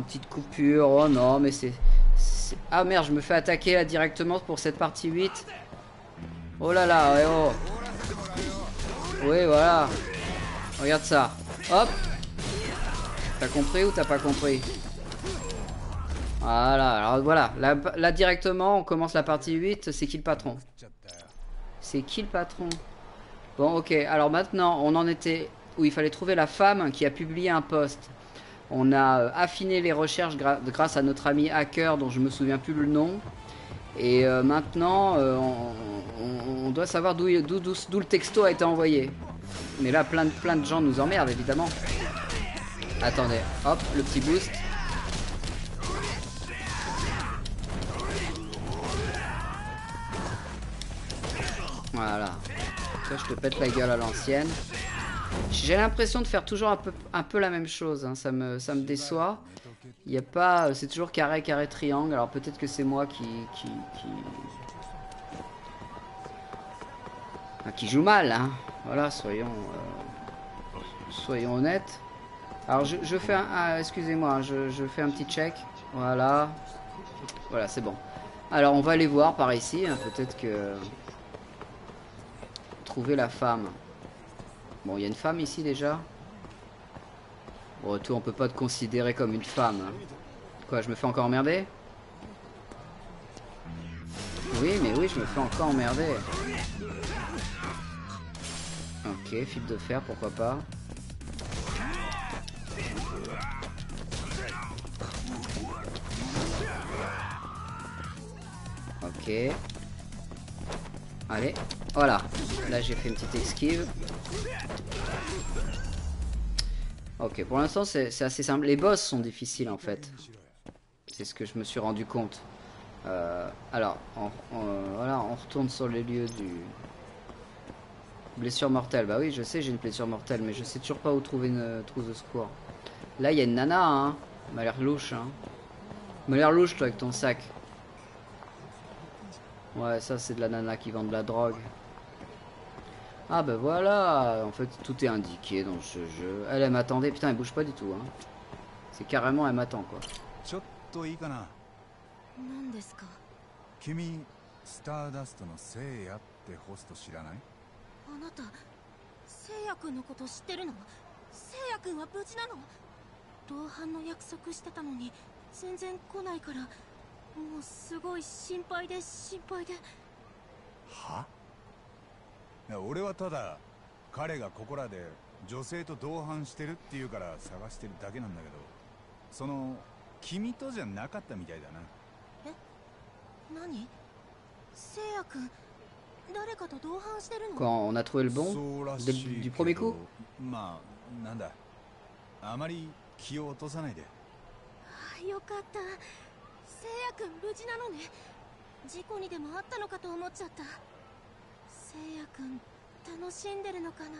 Une petite coupure. Oh non, mais c'est... Ah merde, je me fais attaquer là directement pour cette partie 8. Oh là là, ouais, oh. Oui, voilà. Regarde ça. Hop. T'as compris ou t'as pas compris? Voilà, alors voilà. Là, directement, on commence la partie 8. C'est qui le patron? C'est qui le patron? Bon, ok. Alors maintenant, on en était où il fallait trouver la femme qui a publié un post. On a affiné les recherches grâce à notre ami hacker dont je me souviens plus le nom. Et maintenant, on doit savoir d'où le texto a été envoyé. Mais là, plein de gens nous emmerdent, évidemment. Attendez, hop, le petit boost. Voilà. Toi, je te pète la gueule à l'ancienne. J'ai l'impression de faire toujours un peu la même chose. Hein. Ça me déçoit. Il y a pas... C'est toujours carré, carré, triangle. Alors peut-être que c'est moi qui joue mal. Hein. Voilà, soyons honnêtes. Alors je fais un... excusez-moi, je fais un petit check. Voilà. Voilà, c'est bon. Alors on va aller voir par ici. Hein. Peut-être que... Trouver la femme. Bon, il y a une femme ici déjà. Bon, toi, on peut pas te considérer comme une femme. Hein. Quoi, je me fais encore emmerder? Oui, mais oui, je me fais encore emmerder. Ok, fil de fer, pourquoi pas. Ok. Allez, voilà. Là, j'ai fait une petite esquive. Ok, pour l'instant, c'est assez simple. Les boss sont difficiles, en fait. C'est ce que je me suis rendu compte. Alors, voilà, on retourne sur les lieux du... Blessure mortelle. Bah oui, je sais, j'ai une blessure mortelle, mais je sais toujours pas où trouver une trousse de secours. Là, il y a une nana, hein. Elle m'a l'air louche, hein. Elle m'a l'air louche, toi, avec ton sac. Ouais, ça, c'est de la nana qui vend de la drogue. Ah, bah voilà. En fait, tout est indiqué dans ce jeu. Elle m'attendait. Putain, elle bouge pas du tout, hein. C'est carrément, elle m'attend, quoi. 君スターダストの聖夜ってホスト知らない？ あなた聖夜君のこと知ってるの？聖夜君は無事なの？同伴の約束してたのに全然来ないからもうすごい心配で心配で。 は？いや俺はただ彼がここらで女性と同伴してるっていうから探してるだけなんだけど、その君とじゃなかったみたいだな。 え？何？聖夜君誰かと同伴してるの？ Quand on a trouvé le bon du premier coup? まあなんだ、あまり気を落とさないで。 あ、よかった。聖夜君無事なのね。事故にでもあったのかと思っちゃった。聖夜君楽しんでるのかな。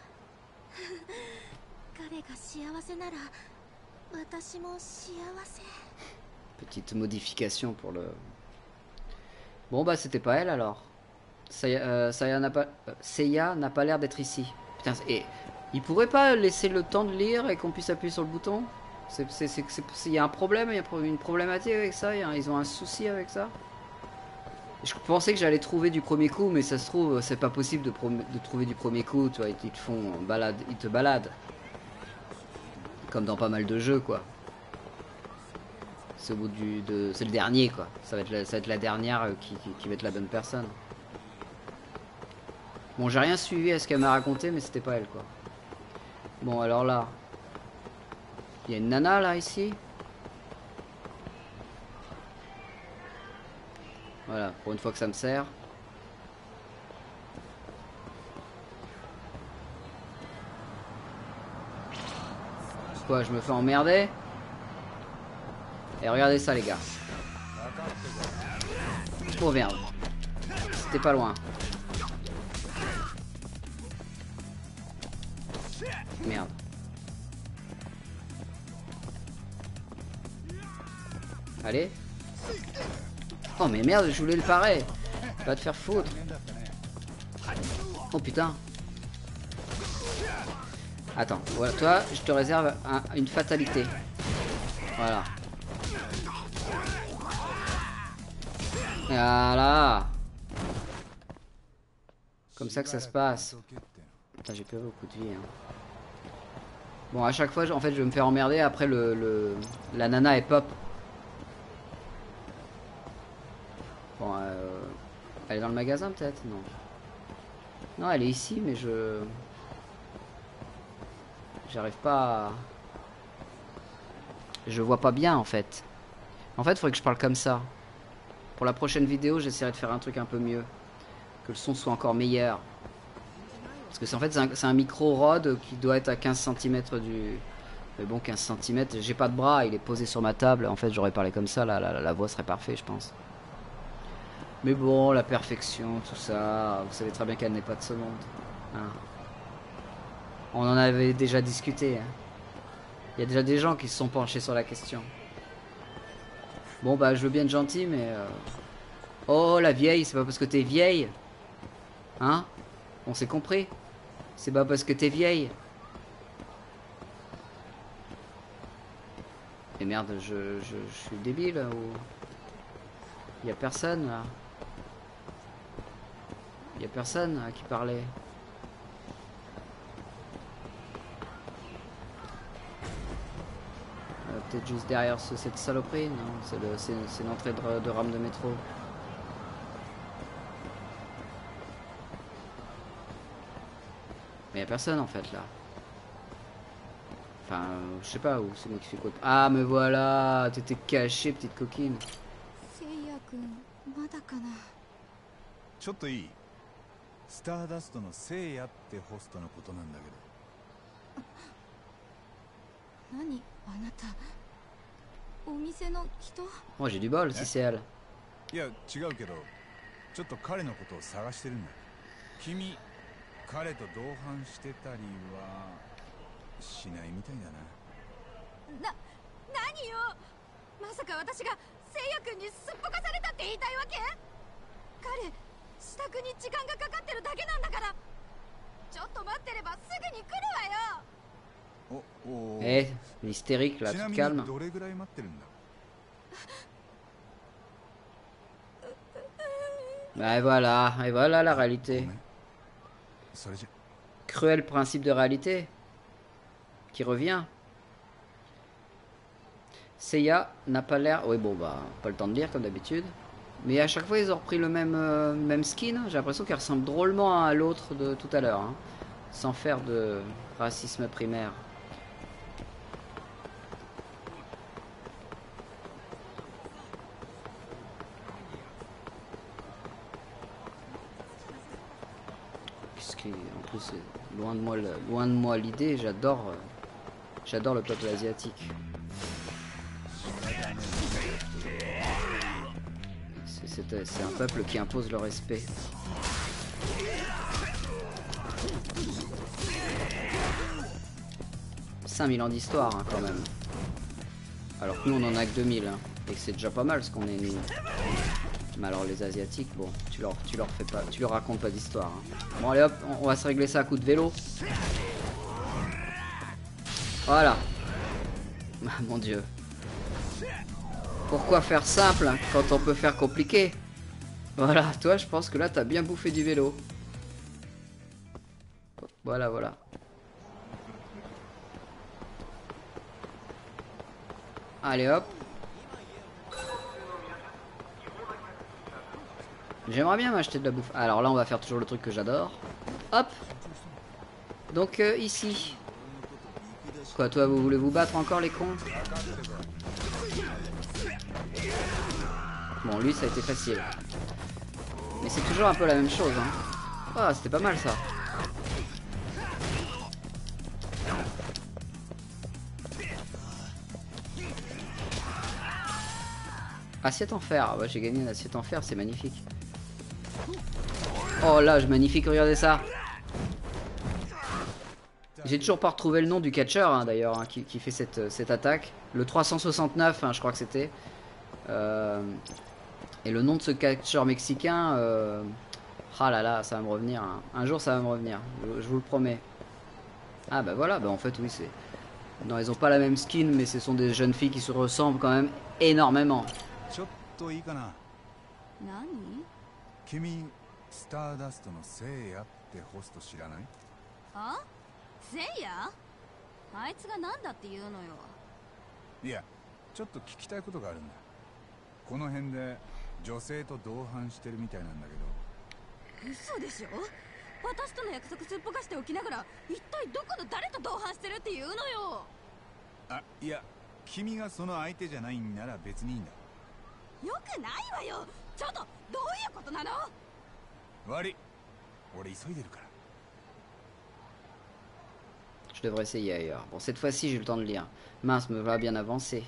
彼が幸せなら私も幸せ。 Petite modification pour le... Bon bah c'était pas elle alors. Seiya n'a pas l'air d'être ici. Putain, et il pourrait pas laisser le temps de lire et qu'on puisse appuyer sur le bouton? Il y a un problème, il y a une problématique avec ça, ils ont un souci avec ça. Je pensais que j'allais trouver du premier coup, mais ça se trouve c'est pas possible de trouver du premier coup, tu vois, ils te font balade, ils te baladent. Comme dans pas mal de jeux quoi. C'est au bout c'est le dernier quoi. Ça va être la dernière qui va être la bonne personne. Bon, j'ai rien suivi à ce qu'elle m'a raconté, mais c'était pas elle quoi. Bon, alors là, il y a une nana là ici. Voilà, pour une fois que ça me sert. Quoi, je me fais emmerder? Et regardez ça les gars. Oh merde. C'était pas loin. Merde. Allez. Oh mais merde, je voulais le parer. Va te faire foutre. Oh putain. Attends, voilà, toi, je te réserve une fatalité. Voilà. Voilà. Comme ça que ça se passe. Putain, j'ai pas beaucoup de vie. Hein. Bon, à chaque fois, en fait, je vais me faire emmerder. Après, la nana est pop. Bon, elle est dans le magasin peut-être? Non. Non, elle est ici, mais j'arrive pas à... Je vois pas bien en fait. En fait, il faudrait que je parle comme ça. Pour la prochaine vidéo, j'essaierai de faire un truc un peu mieux. Que le son soit encore meilleur. Parce que en fait, c'est un micro Rode qui doit être à 15 cm du... Mais bon, 15 cm, j'ai pas de bras, il est posé sur ma table. En fait, j'aurais parlé comme ça, la voix serait parfaite, je pense. Mais bon, la perfection, tout ça, vous savez très bien qu'elle n'est pas de ce monde. Hein. On en avait déjà discuté. Hein. Il y a déjà des gens qui se sont penchés sur la question. Bon, bah, je veux bien être gentil, mais... Oh, la vieille, c'est pas parce que t'es vieille. Hein? On s'est compris. C'est pas parce que t'es vieille. Et merde, je suis débile, ou... Il y a personne, là. Il y a personne à qui parler. Peut-être juste derrière cette saloperie, non? C'est l'entrée de rame de métro. Mais il y a personne en fait là. Enfin, je sais pas où c'est moi qui fais quoi. Ah, mais voilà, t'étais caché, petite coquine. ちょっといい？スターダストの聖夜ってホストのことなんだけど。 何あなたお店の人？ Moi j'ai du bol si c'est elle. いや違うけど、ちょっと彼のことを探してるんだ。君、彼と同伴してたりはしないみたいだな。 何よ。まさか私が聖夜君にすっぽかされたって言いたいわけ？彼支度に時間がかかってるだけなんだから。ちょっと待ってればすぐに来るわよ。 Eh, l'hystérique là, toute calme. どれぐらい待ってるんだ？ Et voilà la réalité. Cruel principe de réalité qui revient. Seiya n'a pas l'air... Oui bon bah, pas le temps de lire comme d'habitude. Mais à chaque fois ils ont repris le même skin. J'ai l'impression qu'elle ressemble drôlement à l'autre de tout à l'heure. Hein. Sans faire de racisme primaire. En plus, loin de moi l'idée, j'adore le peuple asiatique. C'est un peuple qui impose le respect. « 5000 ans d'histoire hein, quand même. Alors que nous on en a que 2000 hein, et que c'est déjà pas mal ce qu'on est nous. Mais alors les asiatiques, bon, tu leur racontes pas d'histoire. Hein. Bon allez hop, on va se régler ça à coup de vélo. Voilà. Ah, mon dieu. Pourquoi faire simple quand on peut faire compliqué? Voilà, toi je pense que là t'as bien bouffé du vélo. Voilà, voilà. Allez hop. J'aimerais bien m'acheter de la bouffe. Alors là on va faire toujours le truc que j'adore. Hop. Donc ici. Quoi toi vous voulez vous battre encore les cons? Bon lui ça a été facile. Mais c'est toujours un peu la même chose hein. Oh c'était pas mal ça. Assiette en fer. Ah ouais, j'ai gagné une assiette en fer, c'est magnifique. Oh là, magnifique, regardez ça. J'ai toujours pas retrouvé le nom du catcheur hein, d'ailleurs hein, qui fait cette attaque. Le 369 hein, je crois que c'était. Et le nom de ce catcheur mexicain ah là là ça va me revenir hein. Un jour ça va me revenir, je vous le promets. Ah bah voilà, bah en fait oui Non, elles ont pas la même skin, mais ce sont des jeunes filles qui se ressemblent quand même énormément. ちょっといいかな。 何？ 君スターダストの聖夜ってホスト知らない？ あ？せいや？あいつがなんだって言うのよ。 いや、ちょっと聞きたいことがあるんだ。この辺で女性と同伴してるみたいなんだけど。 嘘でしょ？私との約束すっぽかしておきながら一体どこの誰と同伴してるって言うのよ。 あ、いや、君がその相手じゃないんなら別にいいんだ。 よくないわよ。ちょっとどういうことなの？ 悪い、俺急いでるから。 Je devrais essayer ailleurs. Bon, cette fois-ci, j'ai eu le temps de lire. Mince, me voilà bien avancé.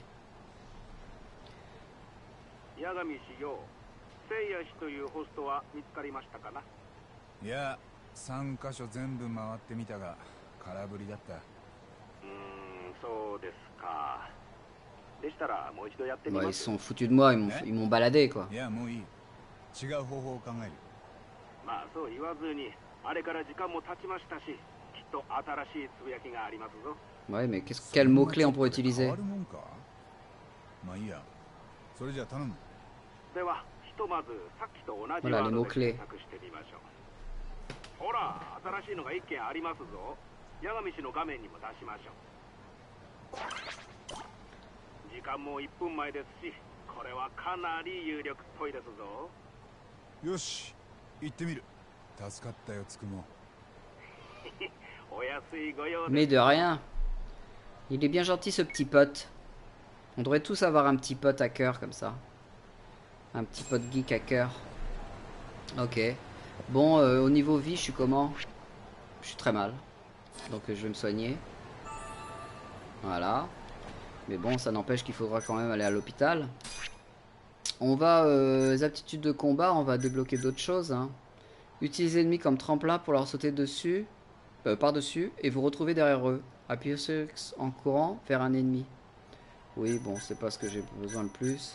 八神氏よ、聖夜氏というホストは見つかりましたかな？ いや、3カ所全部回ってみたが空振りだった。 そうですか。でしたらもう一度やってみ Bah, ま ils す。 sont foutus de moi, ils m'ont baladé, quoi. いや、もういい。違う方法を考える。 まあそう言わずに、あれから時間も経ちましたし、きっと新しいつぶやきがありますぞ。 Ouais, mais quel mot-clé on pourrait 変 utiliser? わるもんか。まあいいや。それじゃあ頼む。 では、ひとまずさっきと同じ Voilà, ワ les ードで mots-clés. 検索してみましょう。ほら、新しいのが一件ありますぞ。八神氏の画面にも出しましょう。時間も1分前ですし、これはかなり有力っぽいですぞ。 よし、行ってみる。助かったよ、つくも。 お安いご用 Mais です。 de rien. Il est bien gentil, ce petit pote. On devrait tous avoir un petit pote à cœur, comme ça. Un petit pote geek à cœur. Ok. Bon, au niveau vie, je suis comment? Je suis très mal. Donc je vais me soigner. Voilà. Mais bon, ça n'empêche qu'il faudra quand même aller à l'hôpital. On va, les aptitudes de combat, on va débloquer d'autres choses. Hein. Utilisez l'ennemi comme tremplin pour leur sauter dessus, par-dessus, et vous retrouver derrière eux. Appuyez sur X en courant vers un ennemi. Oui, bon, c'est pas ce que j'ai besoin le plus.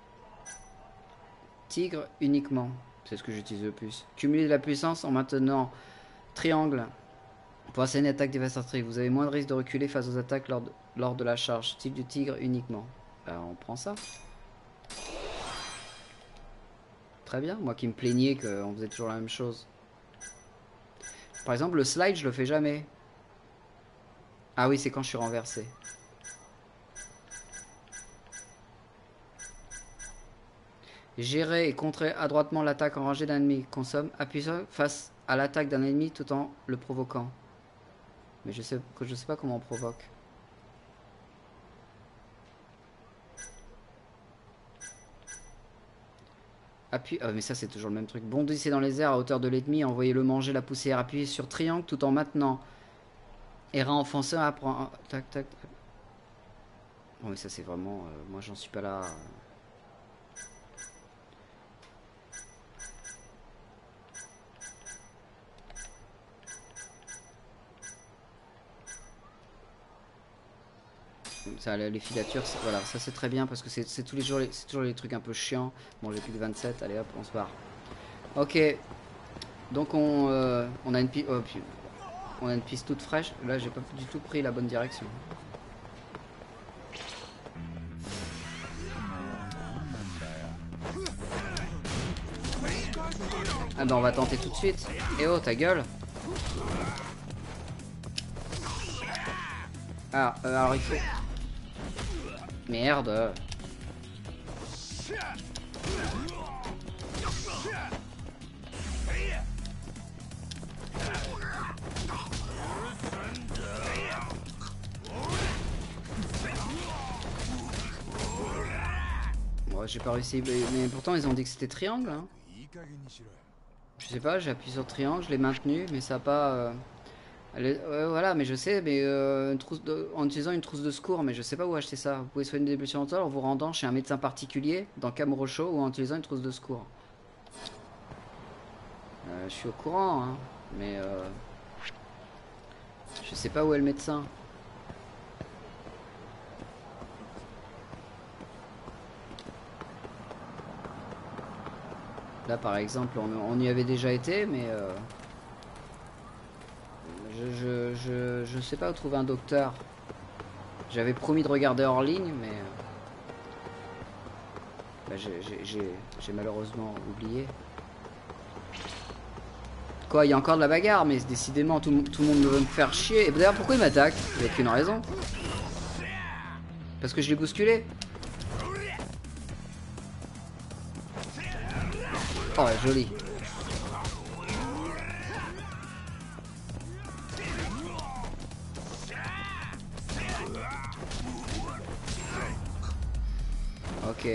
Tigre uniquement, c'est ce que j'utilise le plus. Cumuler de la puissance en maintenant triangle. Pour asséner une attaque dévastatrice, vous avez moins de risque de reculer face aux attaques lors de la charge. Style du tigre uniquement. Ben, on prend ça. Très bien, moi qui me plaignais qu'on faisait toujours la même chose. Par exemple, le slide, je le fais jamais. Ah oui, c'est quand je suis renversé. Gérer et contrer adroitement l'attaque en rangée d'un ennemi. Consomme, appuyez face à l'attaque d'un ennemi tout en le provoquant. Mais je sais pas comment on provoque. Appuyez, mais ça c'est toujours le même truc. Bondissez dans les airs à hauteur de l'ennemi, envoyez-le manger la poussière. Appuyez sur triangle tout en maintenant. Errant enfonceur, apprend. Tac, tac. Bon, mais ça c'est vraiment. Moi j'en suis pas là. Ça, les filatures, voilà, ça c'est très bien parce que c'est tous les jours, c'est toujours les trucs un peu chiants. Bon, j'ai plus que 27, allez hop, on se barre. Ok, donc on a une piste, on a une piste toute fraîche. Là, j'ai pas du tout pris la bonne direction. Ah ben on va tenter tout de suite. Eh oh, ta gueule. Ah, alors il faut... Merde. Bon, j'ai pas réussi, mais pourtant ils ont dit que c'était triangle. Hein. Je sais pas, j'ai appuyé sur triangle, je l'ai maintenu, mais ça a pas... voilà, mais je sais, mais en utilisant une trousse de secours, mais je sais pas où acheter ça. Vous pouvez soigner des blessures mentales en vous rendant chez un médecin particulier dans Kamurocho ou en utilisant une trousse de secours. Je suis au courant, hein, mais je sais pas où est le médecin. Là, par exemple, on y avait déjà été, mais je sais pas où trouver un docteur. J'avais promis de regarder hors ligne, mais bah, j'ai malheureusement oublié. Quoi, il y a encore de la bagarre, mais décidément tout le monde veut me faire chier. Et d'ailleurs, pourquoi il m'attaque? Il n'y a aucune raison. Parce que je l'ai bousculé. Oh, joli. Ok.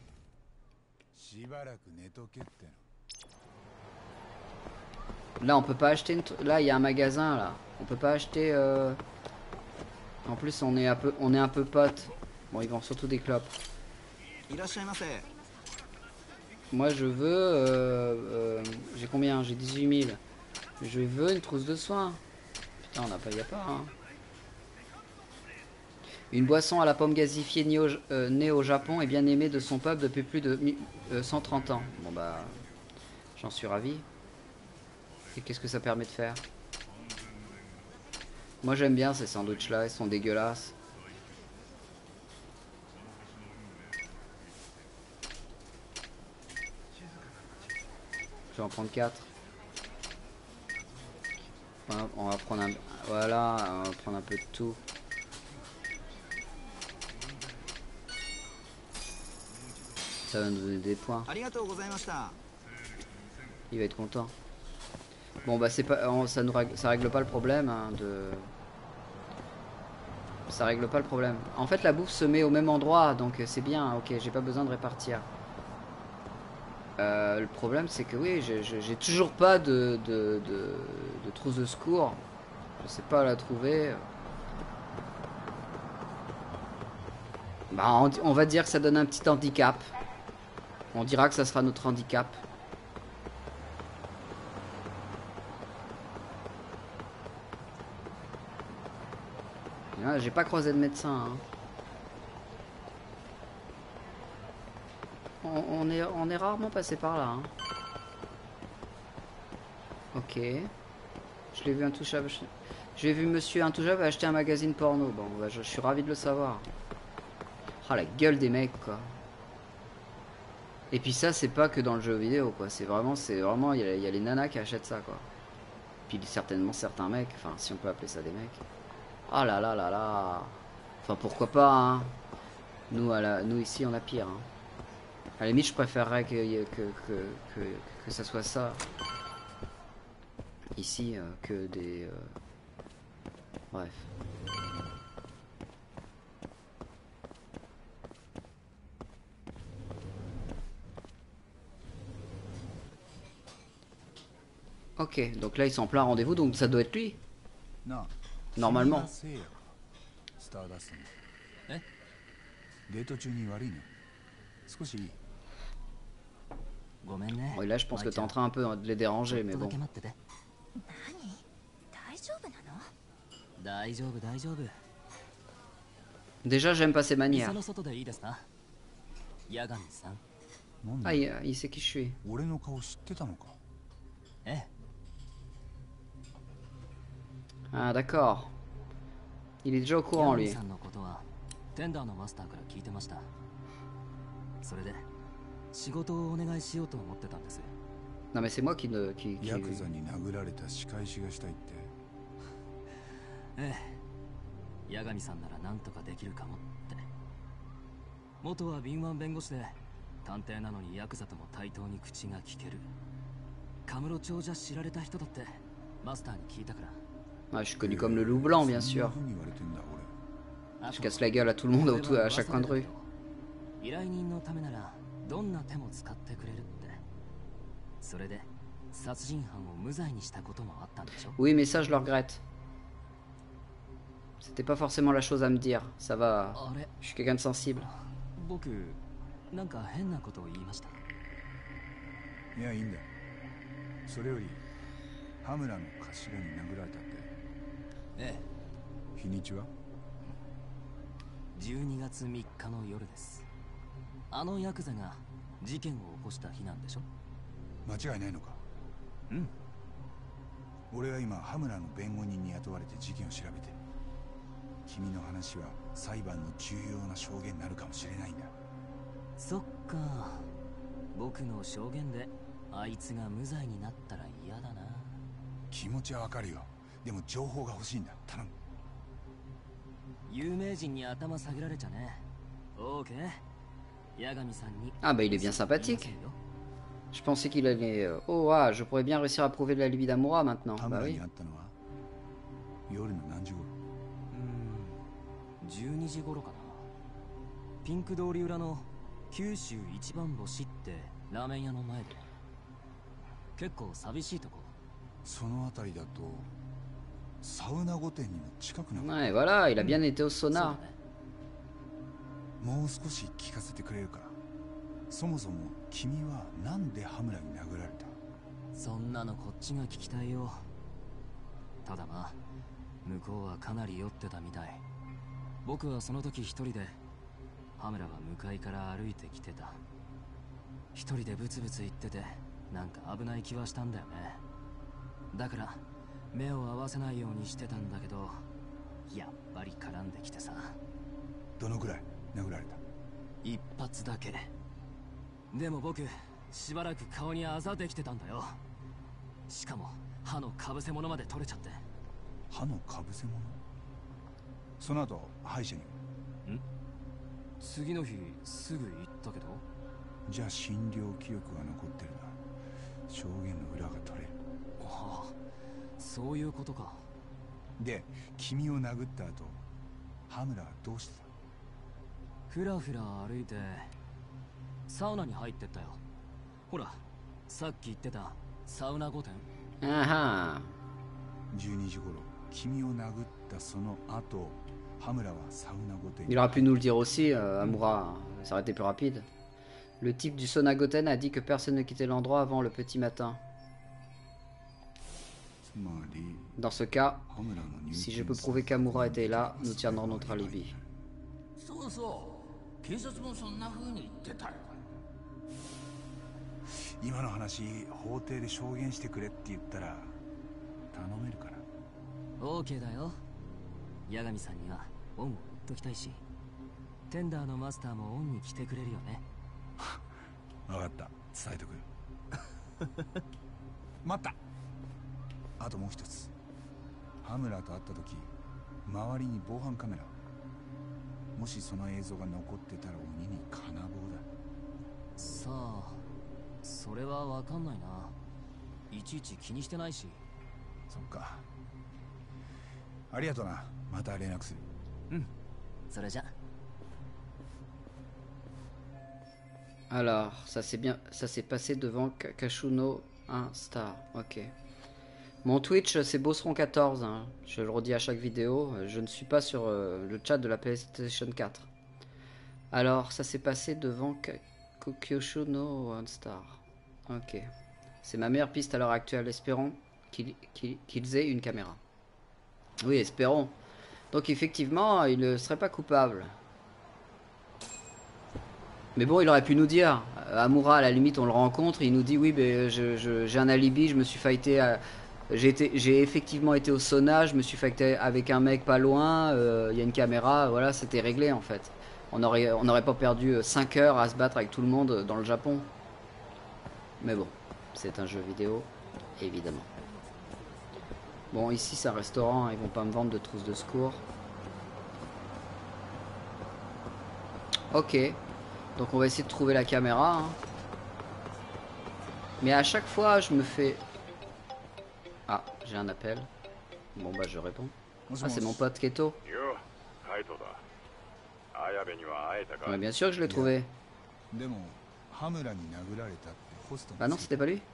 Là, on peut pas acheter une... Là, il y a un magasin, là. On peut pas acheter... En plus, on est un peu potes. Bon, ils vendent surtout des clopes. Moi, je veux... j'ai combien? J'ai 18 000. Je veux une trousse de soins. Putain, on n'a pas... Y a pas, hein. Une boisson à la pomme gazifiée née au Japon et bien aimée de son peuple depuis plus de 130 ans. Bon, bah... J'en suis ravi. Et qu'est-ce que ça permet de faire? Moi j'aime bien ces sandwichs là, ils sont dégueulasses. Je vais en prendre 4. On va prendre un... Voilà, on va prendre un peu de tout. Ça va nous donner des points. Il va être content. Bon bah c'est pas, ça règle pas le problème hein, ça règle pas le problème. En fait la bouffe se met au même endroit donc c'est bien. Ok, j'ai pas besoin de répartir. Le problème c'est que oui, j'ai toujours pas de trousse de secours. Je sais pas la trouver. Bah on va dire que ça donne un petit handicap. On dira que ça sera notre handicap. J'ai pas croisé de médecin. Hein. On est rarement passé par là. Hein. Ok. Je l'ai vu intouchable. J'ai vu monsieur intouchable acheter un magazine porno. Bon, bah, je suis ravi de le savoir. Ah, la gueule des mecs, quoi. Et puis ça, c'est pas que dans le jeu vidéo, quoi. C'est vraiment, il y a les nanas qui achètent ça, quoi. Puis certainement certains mecs. Enfin, si on peut appeler ça des mecs. Ah là là là là. Enfin pourquoi pas hein. Nous ici on a pire hein. À la limite je préférerais que ça soit ça ici que des bref. Ok, donc là ils sont en plein rendez-vous donc ça doit être lui. Non. Normalement. Bon, et là je pense que t'es en train un peu de les déranger mais bon. Déjà j'aime pas ses manières. Ah il sait qui je suis. Ah d'accord. Il est déjà au courant lui. Non mais c'est moi qui ne... Ah, je suis connu comme le loup blanc bien sûr. Je casse la gueule à tout le monde à chaque coin de rue. Oui mais ça je le regrette. C'était pas forcément la chose à me dire. Ça va. Je suis quelqu'un de sensible. 裁判の重要な証言になるかもしれないんだ。 そっか。僕の証言であいつが無罪になったら嫌だな。 気持ちはわかるよ。でも情報が欲しいんだ。頼む。 有名人に頭下げられちゃね。オーケー。八神さんに。 Ah bah il est bien sympathique. Je pensais qu'il allait... Oh ah, je pourrais bien réussir à prouver de la libye d'Amura maintenant. Bah oui. 夜の何時頃 ？12時頃かな。ピンク通り裏の九州一番星ってラーメン屋の前で。結構寂しいとこ。 その辺りだとサウナ御殿にも近くなる。 Ouais, voilà, il a bien été au sauna. もう少し聞かせてくれるか。そもそも君はなんで羽村に殴られた？ そんなのこっちが聞きたいよ。ただまあ向こうはかなり酔ってたみたい。僕はその時一人で、羽村は向かいから歩いてきてた。一人でブツブツ言ってて、なんか危ない気はしたんだよね。だから目を合わせないようにしてたんだけど、やっぱり絡んできてさ。 どのくらい殴られた？ 一発だけ。でも僕しばらく顔にあざできてたんだよ。しかも歯のかぶせ物まで取れちゃって。 歯のかぶせ物？その後歯医者に？ ん？次の日すぐ行ったけど。 じゃあ診療記録が残ってるな。証言の裏が取れる。 ああ、そういうことか。 で、君を殴った後、羽村はどうしてた？ ふらふら歩いてサウナに入ってったよ。ほら、さっき言ってたサウナ御殿。 Ah ah. 12時頃、君を殴ったその後、羽村はサウナ御殿。 Il aurait pu nous le dire aussi, Amura. Ça aurait été plus rapide. Le type du sauna Goten a dit que personne ne quittait l'endroit avant le petit matin. Dans ce cas, si je peux prouver qu'Amura était là, nous tiendrons notre alibi. そうそう、警察もそんな風に言ってたよ。 今の話、法廷で証言してくれって言ったら頼めるかな？ オーケーだよ。八神さんには恩を売っときたいし、テンダーのマスターも恩に来てくれるよね。 分かった、伝えとく。待った。あともう一つ。羽村と会った時、周りに防犯カメラ。もしその映像が残ってたら鬼に金棒だ。 さあ、それはわかんないな。いちいち気にしてないし。 そっか。ありがとな。また連絡する。 うん。それじゃ。 Alors, ça s'est passé devant Kashuno 1 star. Ok. Mon Twitch, c'est Bosseron14. Hein. Je le redis à chaque vidéo. Je ne suis pas sur le chat de la PlayStation 4. Alors, ça s'est passé devant Kyoshuno 1 star. Ok. C'est ma meilleure piste à l'heure actuelle. Espérons qu'ils aient une caméra. Oui, espérons. Donc, effectivement, il ne serait pas coupable. Mais bon, il aurait pu nous dire, Amura, à la limite, on le rencontre, il nous dit, oui, mais j'ai un alibi, je me suis fighté, j'ai effectivement été au sauna, je me suis fighté avec un mec pas loin, il y a une caméra, voilà, c'était réglé en fait. On n'aurait pas perdu 5 heures à se battre avec tout le monde dans le Japon. Mais bon, c'est un jeu vidéo, évidemment. Bon, ici c'est un restaurant, ils vont pas me vendre de trousse de secours. Ok. Donc on va essayer de trouver la caméra. Hein. Mais à chaque fois, je me fais... Ah, j'ai un appel. Bon bah je réponds. Ah, c'est mon pote Keto. Ouais, bien sûr que je l'ai trouvé. Bah non, c'était pas lui.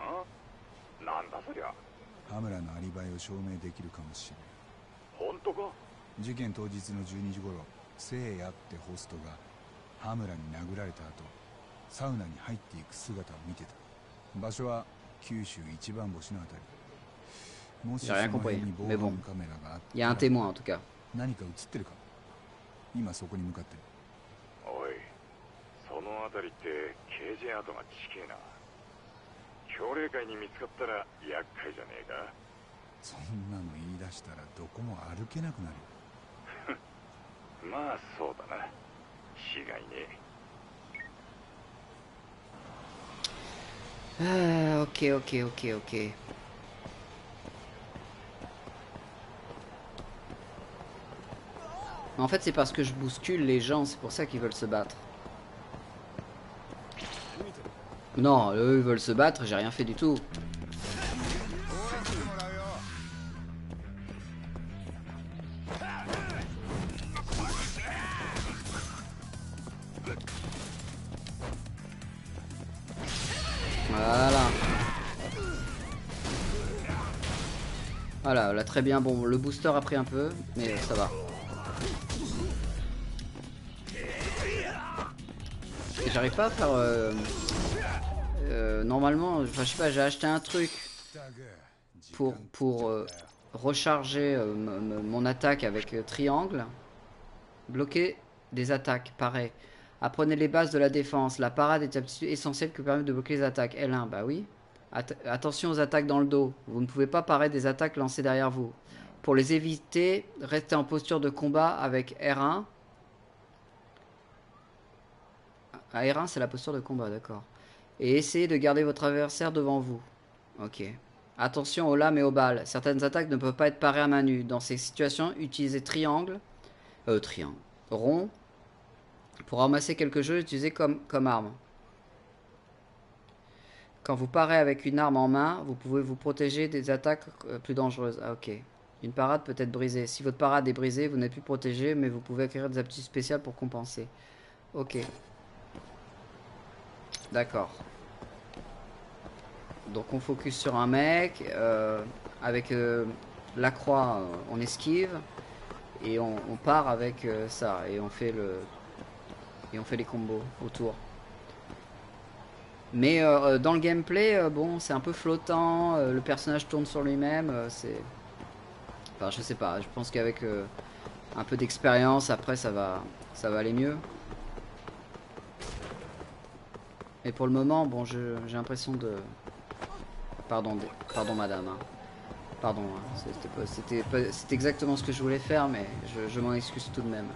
羽村のアリバイを証明できるかもしれない。 本当か？ 事件当日の12時頃、聖夜ってホストが羽村に殴られた後、サウナに入っていく姿を見てた。場所は九州一番星のあたり。もしその辺に防犯カメラがあったら、 Il y a un témoin en tout cas. 何か映ってるか？今そこに向かってる。 おい、そのあたりって刑事跡が近えな。協励会に見つかったら厄介じゃねえか。 そんなの言い出したらどこも歩けなくなるよ。 まあそうだな。違いね。 Ok, ok, ok, ok. En fait, c'est parce que je bouscule les gens, c'est pour ça qu'ils veulent se battre. Non, eux, ils veulent se battre, j'ai rien fait du tout. Voilà. Voilà, là très bien. Bon, le booster a pris un peu, mais ça va. Et j'arrive pas à faire... normalement, enfin je sais pas, j'ai acheté un truc pour recharger mon attaque avec triangle. Bloquer des attaques, pareil. Apprenez les bases de la défense. La parade est une aptitude essentielle qui permet de bloquer les attaques. L1, bah oui. Attention aux attaques dans le dos. Vous ne pouvez pas parer des attaques lancées derrière vous. Pour les éviter, restez en posture de combat avec R1. Ah, R1, c'est la posture de combat, d'accord. Et essayez de garder votre adversaire devant vous. Ok. Attention aux lames et aux balles. Certaines attaques ne peuvent pas être parées à main nue. Dans ces situations, utilisez triangle. Rond. Pour ramasser quelque chose, utilisez comme arme. Quand vous parez avec une arme en main, vous pouvez vous protéger des attaques plus dangereuses. Ah, ok. Une parade peut être brisée. Si votre parade est brisée, vous n'êtes plus protégé, mais vous pouvez acquérir des aptitudes spéciales pour compenser. Ok. D'accord. Donc on focus sur un mec. Avec la croix, on esquive. Et on part avec ça. Et on fait les combos autour. Mais dans le gameplay, bon, c'est un peu flottant. Le personnage tourne sur lui-même. Enfin, je sais pas. Je pense qu'avec un peu d'expérience, après, ça va aller mieux. Et pour le moment, bon, j'ai l'impression de... Pardon madame. Hein. Pardon, hein. C'était exactement ce que je voulais faire, mais je m'en excuse tout de même.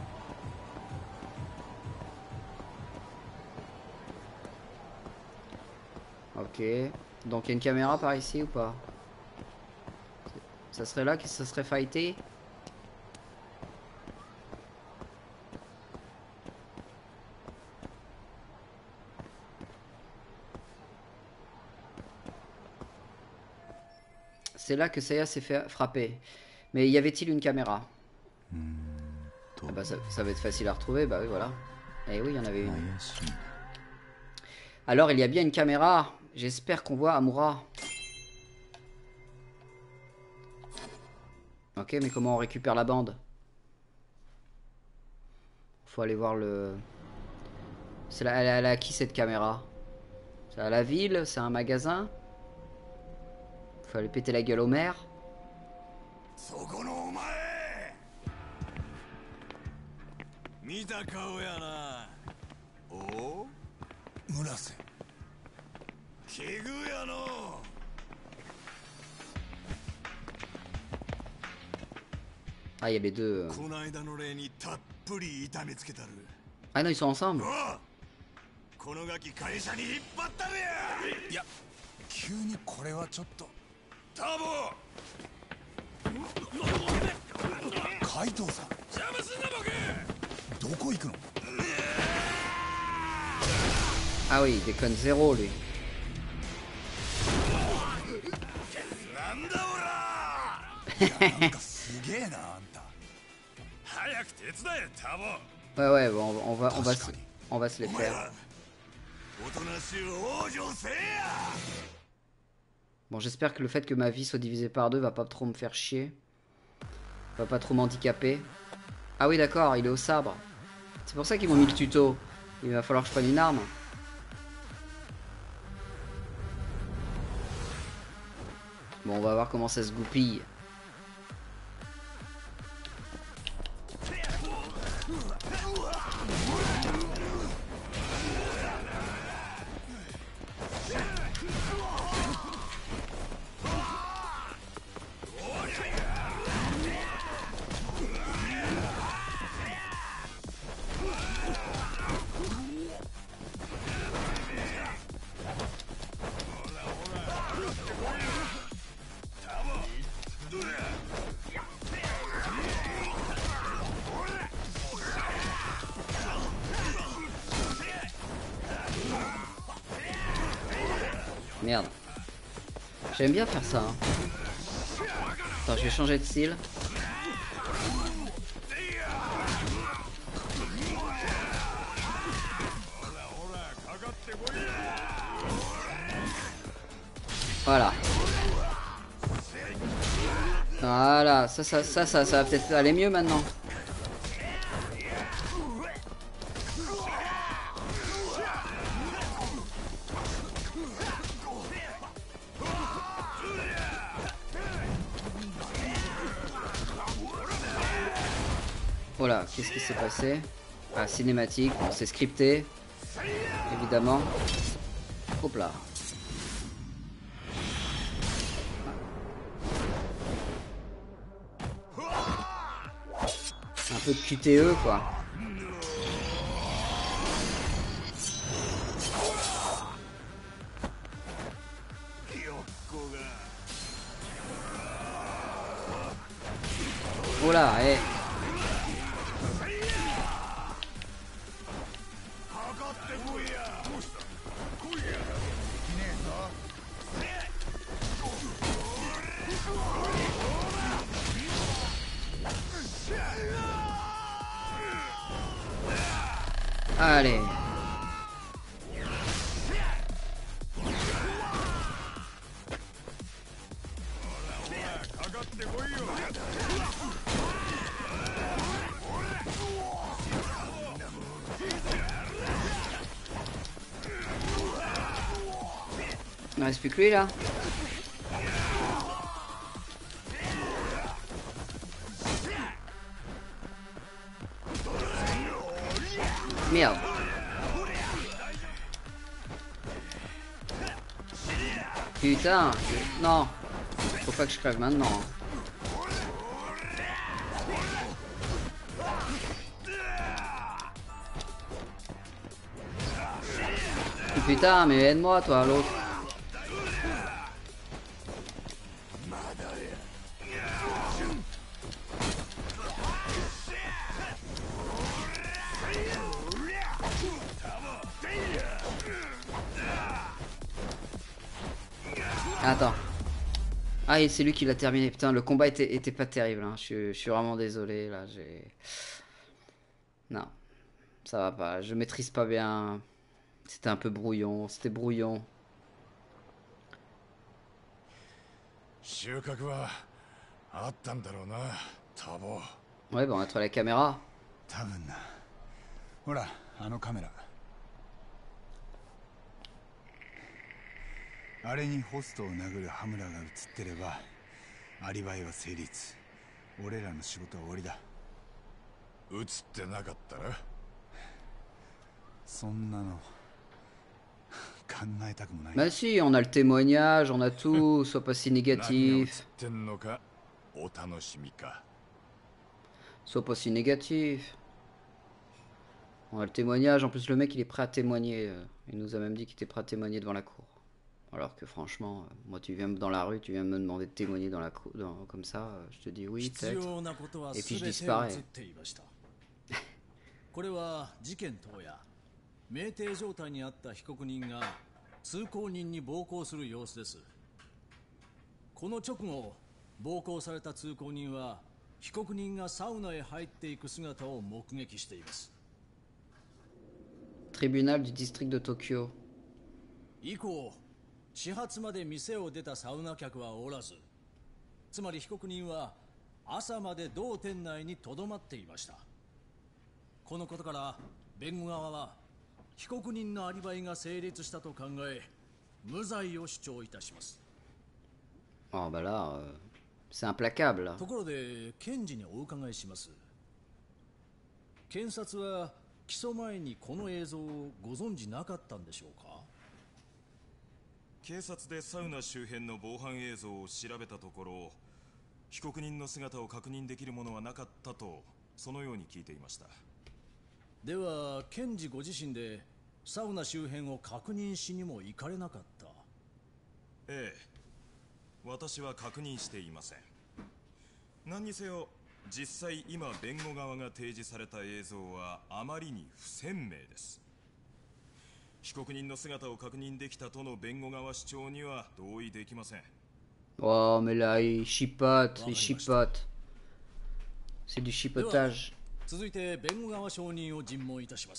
Ok. Donc il y a une caméra par ici ou pas? Ça serait là que ça serait fighté? C'est là que Seiya s'est fait frapper. Mais y avait-il une caméra? Ah bah ça va être facile à retrouver, bah oui voilà. Eh oui, il y en avait une. Alors il y a bien une caméra. J'espère qu'on voit Amura. Ok, mais comment on récupère la bande? Faut aller voir le... Elle a qui cette caméra? C'est à la ville? C'est un magasin? Faut aller péter la gueule au maire? Ah, il y a les deux. Ah non, ils sont ensemble. Ah oui, il déconne zéro lui. Ouais, bon, on va se les faire. Bon, j'espère que le fait que ma vie soit divisée par deux va pas trop me faire chier. Va pas trop m'handicaper. Ah oui, d'accord, il est au sabre. C'est pour ça qu'ils m'ont mis le tuto. Il va falloir que je prenne une arme. Bon, on va voir comment ça se goupille. Merde. J'aime bien faire ça. Hein. Attends, je vais changer de style. Voilà. Voilà, ça va peut-être aller mieux maintenant. Voilà, qu'est-ce qui s'est passé? Ah, cinématique, bon, c'est scripté, évidemment. Hop là. Un peu de QTE, quoi. Oh là, eh. Allez. Il ne reste plus que lui là. Merde. Putain, non. Faut pas que je crève maintenant. Putain, mais aide-moi toi, l'autre. Attends. Ah, et c'est lui qui l'a terminé. Putain, le combat était pas terrible. Hein. Je suis vraiment désolé. Là, non, ça va pas. Je maîtrise pas bien. C'était un peu brouillon. C'était brouillon. Ouais, bon, entre la caméra. 多分な。ほら、あのカメラ。あれにホストを殴る羽村が映ってればアリバイは成立。俺らの仕事は終わりだ。映ってなかったらそんなの考えたくもない。 Bah si, on a le témoignage, on a tout, sois pas si négatif. 何が映ってんのかお楽しみか。 Sois pas si négatif. On a le témoignage, en plus le mec il est prêt à témoigner. Il nous a même dit qu'il était prêt à témoigner devant la cour. Alors que franchement, moi tu viens dans la rue, tu viens me demander de témoigner dans la cour, comme ça, je te dis oui peut-être. Et puis je disparais. これは事件当夜、酩酊状態にあった被告人が通行人に暴行する様子です。この直後、暴行された通行人は被告人がサウナへ入っていく姿を目撃しています。 Tribunal du district de Tokyo. 以降、始発まで店を出たサウナ客はおらず、つまり被告人は朝まで同店内に留まっていました。このことから弁護側は被告人のアリバイが成立したと考え、無罪を主張いたします。 Oh bah là, c'est implacable là. ところで検事にお伺いします。検察は起訴前にこの映像をご存知なかったんでしょうか。 警察でサウナ周辺の防犯映像を調べたところ、被告人の姿を確認できるものはなかったと、そのように聞いていました。 では検事ご自身でサウナ周辺を確認しにも行かれなかった。 ええ、私は確認していません。何にせよ実際今弁護側が提示された映像はあまりに不鮮明です。被被告人の姿を確認できたとの弁護側主張には同意できません。 Oh, mais là, il chipote, il chipote. C'est du chipotage. 続いて弁護側証人を尋問いたします。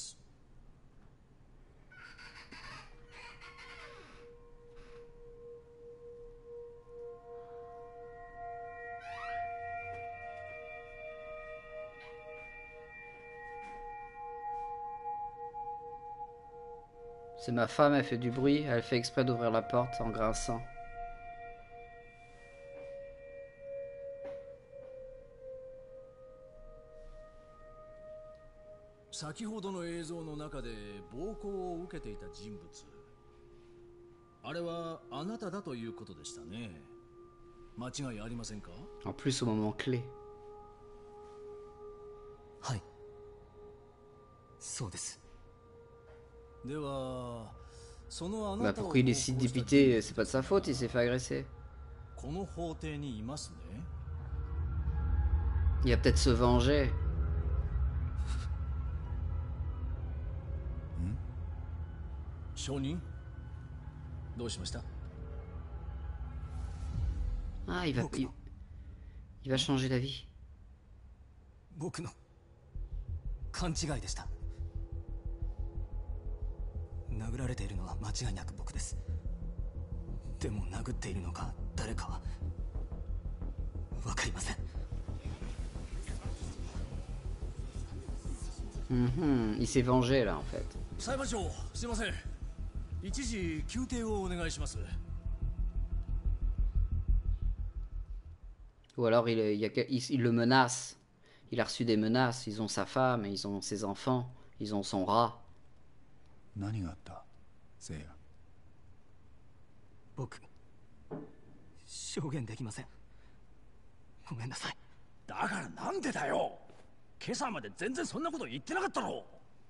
C'est ma femme, elle fait du bruit, elle fait exprès d'ouvrir la porte en grinçant. 先ほどの映像の中で暴行を受けていた人物、あれはあなただということでしたね。間違いありませんか？ En plus au moment clé. はい、そうです。 ではそのあ Bah なたを pourquoi il est si dépité? C'est pas de sa faute, il s'est fait agresser. この法廷にいますね。 Il va peut-être se venger. 証人どうしました？ Ah, il va changer d'avis. 僕の勘違いでした。殴られているのは間違いなく僕です。でも殴っているのか誰かは分かりません。 Il s'est vengé là en fait. 裁判長、すいません。一時休廷をお願いします。 Ou alors il le menace. Il a reçu des menaces. Ils ont sa femme, ils ont ses enfants, ils ont son rat. 何があった？せいや。 僕証言できません。ごめんなさい。 だからなんでだよ。今朝まで全然そんなこと言ってなかったろ。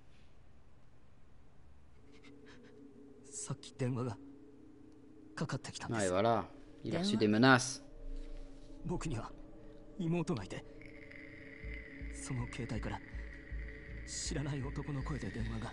さっき電話がかかってきたんで Ouais, す。 voilà. Il a reçu des menaces. 僕には妹がいて、その携帯から知らない男の声で電話が。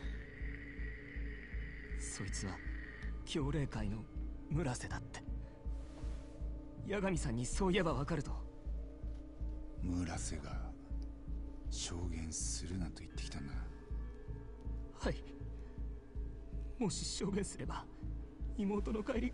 そいつは教霊会の村瀬だって。八神さんにそう言えばわかると。 村瀬が証言するなと言ってきたんだ。 はい。もし証言すれば妹の帰りが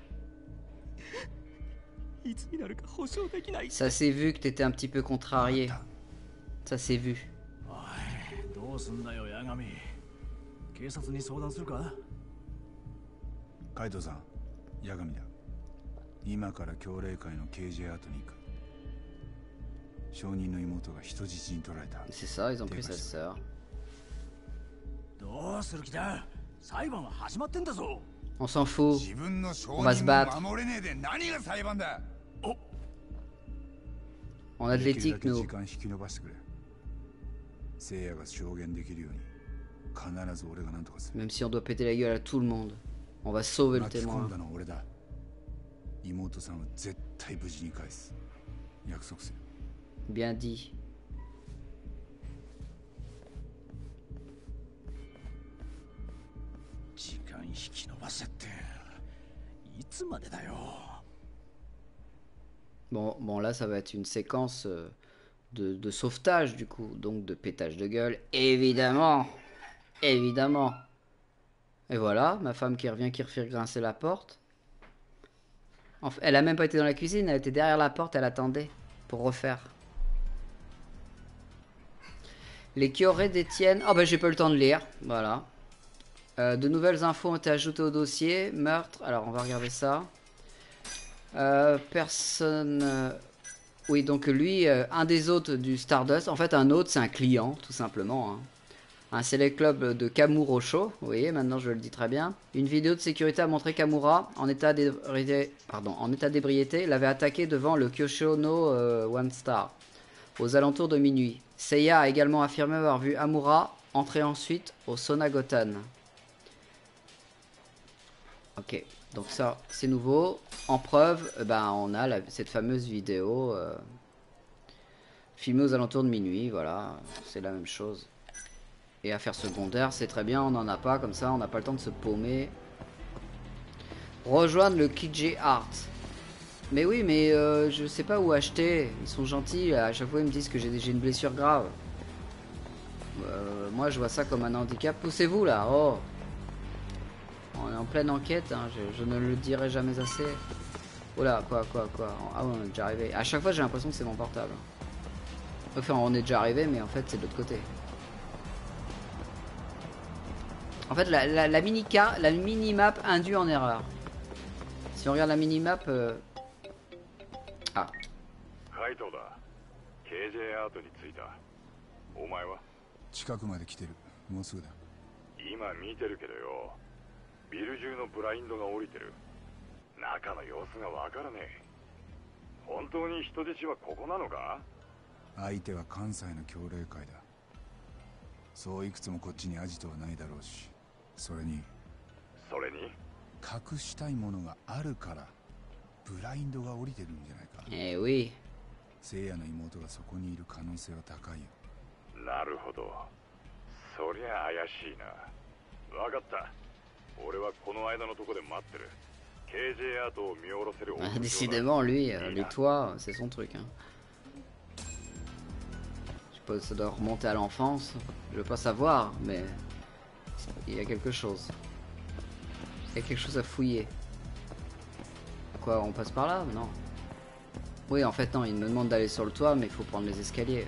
いつになるか保証できない。 Ça s'est vu que t'étais un petit peu contrarié. Ça s'est vu. おい、どうすんだよ八神。警察に相談するか？ 海斗さん、八神だ。今から教霊会の刑事アートに行く。証人の妹が人質に取られた。 C'est ça, ils ont pris sa sœur. どうする気だ？裁判は始まってんだぞ。 On s'en fout. 自分の証 On va se 人 battre. も守れねえで何が裁判だ。 En athlétique, できるだけ nous. 時間引き延ばしてくれ。せいやが証言できるように必ず俺が何とかする。 Même si on doit péter la gueule à tout le monde. On va sauver le 巻き込 témoin. んだのは俺だ。妹さんは絶対無事に返す。約束する。 Bien dit. 時間引き延ばせっていつまでだよ。 Bon, là, ça va être une séquence de sauvetage, du coup. Donc, de pétage de gueule. Évidemment. Évidemment. Et voilà, ma femme qui revient, qui refait grincer la porte. Elle a même pas été dans la cuisine, elle était derrière la porte, elle attendait pour refaire. Les Kioré détiennent... Oh, bah, j'ai pas eu le temps de lire. Voilà. De nouvelles infos ont été ajoutées au dossier. Meurtre. Alors, on va regarder ça. Personne... Oui, donc lui, un des hôtes du Stardust. En fait, un hôte, c'est un client, tout simplement. Hein. Un Select Club de Kamurocho. Vous voyez, maintenant je le dis très bien. Une vidéo de sécurité a montré Kamura, en état d'ébriété, l'avait attaqué devant le Kyosho-no One Star, aux alentours de minuit. Seiya a également affirmé avoir vu Amura entrer ensuite au Sonagotan. Ok, donc ça, c'est nouveau. En preuve, on a cette fameuse vidéo filmée aux alentours de minuit. Voilà, c'est la même chose. Et affaires secondaires, c'est très bien, on n'en a pas, comme ça on n'a pas le temps de se paumer. Rejoindre le KJ Art. Mais oui, mais je sais pas où acheter. Ils sont gentils, à chaque fois ils me disent que j'ai une blessure grave. Moi je vois ça comme un handicap. Poussez-vous là, oh. On est en pleine enquête, hein. Je ne le dirai jamais assez. Oh là, quoi. Ah ouais, on est déjà arrivé. À chaque fois j'ai l'impression que c'est mon portable. Enfin, on est déjà arrivé, mais en fait c'est de l'autre côté. En fait, la mini-map induit en erreur. Si on regarde la mini-map... Ah. カイトだ。KJ アートに着いた。お前は？ 近くまで来てる。もうすぐだ。 今見てるけどよ。ビル中のブラインドが降りてる。中の様子がわからねえ。本当に人質はここなのか？ 相手は関西の協励会だ。そういくつもこっちにアジトはないだろうし、それに隠したいものがあるからブラインドが降りてるんじゃないか。 oui。 聖夜の妹がそこにいる可能性は高いよ。 なるほど。そりゃ怪しいな。わかった。俺はこの間のとこで待ってる。KJ アートを見下ろせる。 Décidément, lui, les toits, c'est son truc. Hein. Je suppose que ça doit remonter à l'enfance. Je veux pas savoir, mais il y a quelque chose. Il y a quelque chose à fouiller. Quoi, on passe par là? Non. Oui, en fait, non, il me demande d'aller sur le toit, mais il faut prendre les escaliers.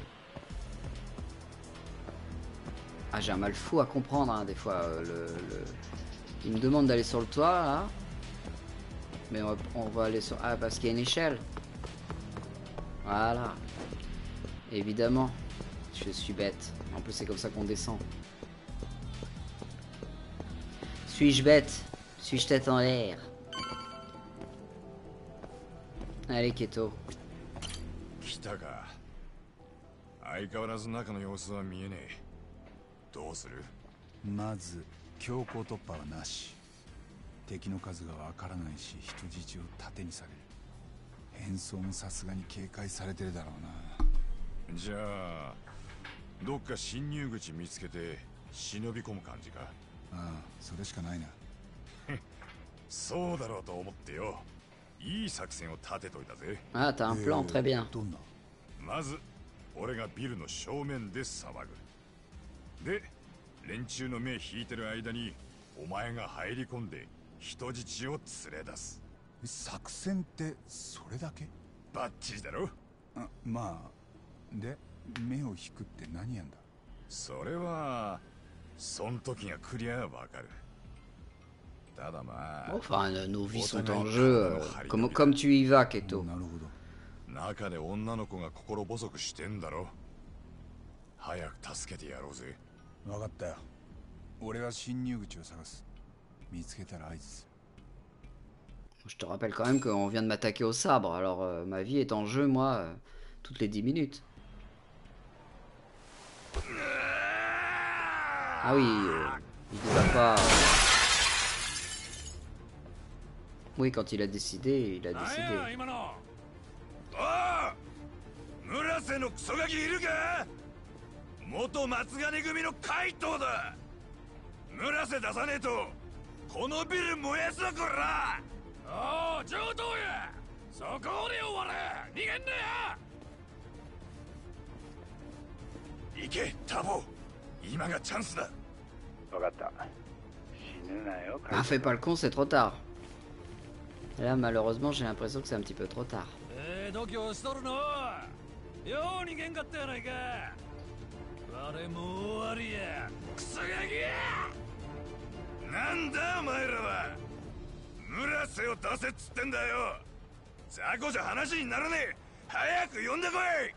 Ah, j'ai un mal fou à comprendre, hein, des fois. Il me demande d'aller sur le toit, là. Mais on va aller sur... Ah, parce qu'il y a une échelle. Voilà. Évidemment. Je suis bête. En plus, c'est comme ça qu'on descend. Suis-je bête? Suis-je tête en l'air? Allez, Keto. 来たか。相変わらず中の様子は見えねえ。どうする？まず強行突破はなし。敵の数がわからないし、人質を盾にされる。変装もさすがに警戒されてるだろうな。じゃあどっか侵入口見つけて忍び込む感じか。ああ、それしかないな。そうだろうと思ってよ。いい作戦を立てといたぜ。 Ah, t'as un plan, très bien. どんな？まず俺がビルの正面で騒ぐ。で、連中の目引いてる間にお前が入り込んで人質を連れ出す。作戦ってそれだけ？バッチリだろ。あ、まあで目を引くって何やんだ？それはそん時がクリアわかる。ただまあ Enfin, nos vies sont en jeu. Comme tu y vas, Keto. なるほど。中で女の子が心細くしてんだろ。早く助けてやろうぜ。分かったよ。俺は侵入口を探す。見つけたら合図する。 Je te rappelle quand même qu'on vient de m'attaquer au sabre, alors ma vie est en jeu, moi, toutes les 10 minutes. Ah oui, il ne va pas... Oui, quand il a décidé, il a décidé. 村瀬のクソガキいるか？元松金組の怪盗だ。村瀬出さねえとこのビル燃やすぞこら。おお、上等や。そこで終われ。逃げんなや。行けタボ。今がチャンスだ。 わかった。死ぬなよ。 Ah, fais pas le con, c'est trop tard. Là, malheureusement, j'ai l'impression que c'est un petit peu trop tard. 度胸しとるの。よう逃げんかったやないか。我も終わりや。クソガキ。なんだお前らは。村瀬を出せっつってんだよ。雑魚じゃ話にならねえ。早く呼んでこい。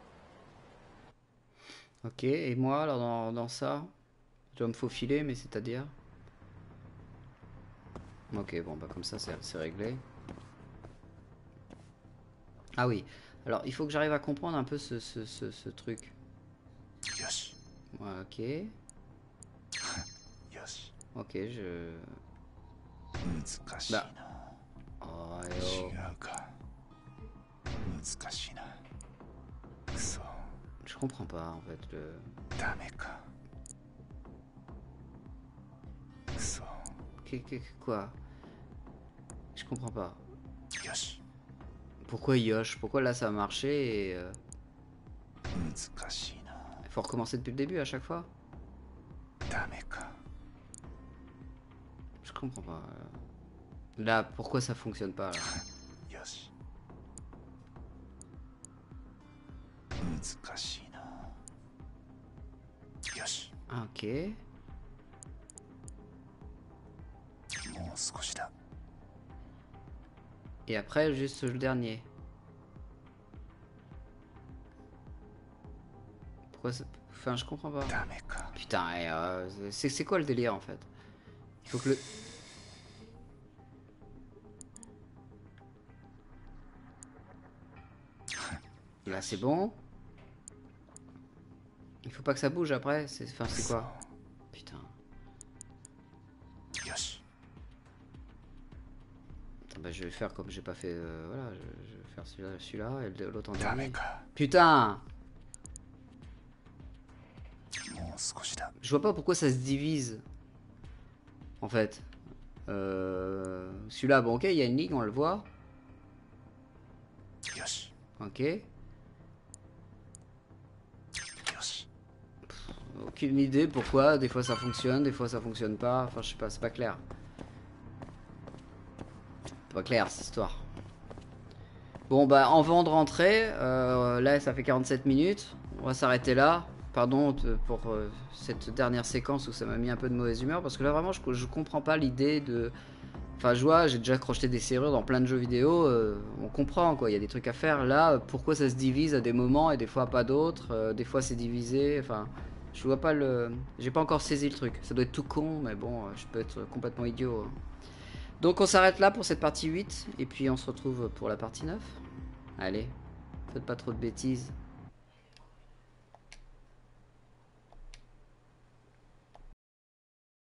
Ok, et moi, alors dans ça, je dois me faufiler, mais c'est-à-dire... Ok, bon, bah comme ça, c'est réglé. Ah oui, alors il faut que j'arrive à comprendre un peu ce truc. Yosh. Ouais, ok. Yosh. Ok, je... Bah. Oh, yo. Je comprends pas, en fait, le... Quoi? Je comprends pas. よし Pourquoi Yosh? Pourquoi là ça a marché et... 難しいな Il faut recommencer depuis le début à chaque fois? ダメか Je comprends pas. Là, pourquoi ça fonctionne pas là? よし難しいなよし Ah, ok. もう少しだ Et après, juste le dernier. Pourquoi ça... Enfin, je comprends pas. ダメか Putain, c'est quoi le délire en fait? Il faut que le... Là, c'est bon. Il faut pas que ça bouge après. Enfin, c'est quoi? Putain. よし Attends, bah, je vais faire comme j'ai pas fait. Voilà, je vais faire celui-là et l'autre en ダメ dernier. か Putain! もう少しだ Je vois pas pourquoi ça se divise. En fait. Celui-là, bon, ok, il y a une ligne, on le voit. よし Ok. よし Aucune idée pourquoi. Des fois ça fonctionne, des fois ça fonctionne pas. Enfin, je sais pas, c'est pas clair. C'est pas clair cette histoire. Bon, bah, en vent de rentrée. Là, ça fait 47 minutes. On va s'arrêter là. Pardon pour cette dernière séquence où ça m'a mis un peu de mauvaise humeur. Parce que là, vraiment, je comprends pas l'idée de. Enfin, je vois, j'ai déjà crocheté des serrures dans plein de jeux vidéo. On comprend quoi, il y a des trucs à faire. Là, pourquoi ça se divise à des moments et des fois pas d'autres. Des fois c'est divisé. Enfin, je vois pas le. J'ai pas encore saisi le truc. Ça doit être tout con, mais bon, je peux être complètement idiot. Donc on s'arrête là pour cette partie 8. Et puis on se retrouve pour la partie 9. Allez, faites pas trop de bêtises.